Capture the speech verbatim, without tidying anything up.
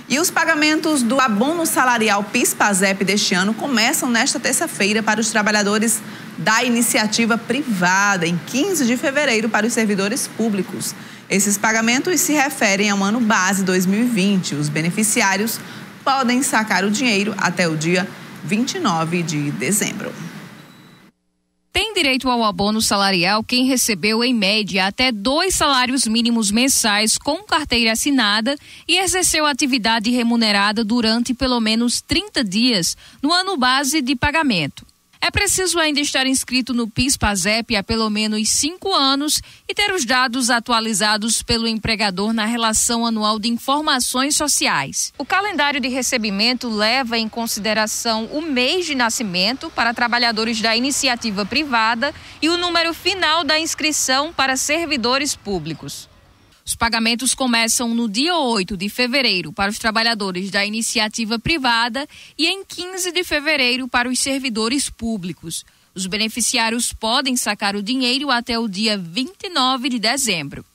E os pagamentos do abono salarial PIS/PASEP deste ano começam nesta terça-feira para os trabalhadores da iniciativa privada, em quinze de fevereiro para os servidores públicos. Esses pagamentos se referem ao ano base dois mil e vinte. Os beneficiários podem sacar o dinheiro até o dia vinte e nove de dezembro. Tem direito ao abono salarial quem recebeu, em média, até dois salários mínimos mensais com carteira assinada e exerceu atividade remunerada durante pelo menos trinta dias no ano base de pagamento. É preciso ainda estar inscrito no PIS/PASEP há pelo menos cinco anos e ter os dados atualizados pelo empregador na relação anual de informações sociais. O calendário de recebimento leva em consideração o mês de nascimento para trabalhadores da iniciativa privada e o número final da inscrição para servidores públicos. Os pagamentos começam no dia oito de fevereiro para os trabalhadores da iniciativa privada e em quinze de fevereiro para os servidores públicos. Os beneficiários podem sacar o dinheiro até o dia vinte e nove de dezembro.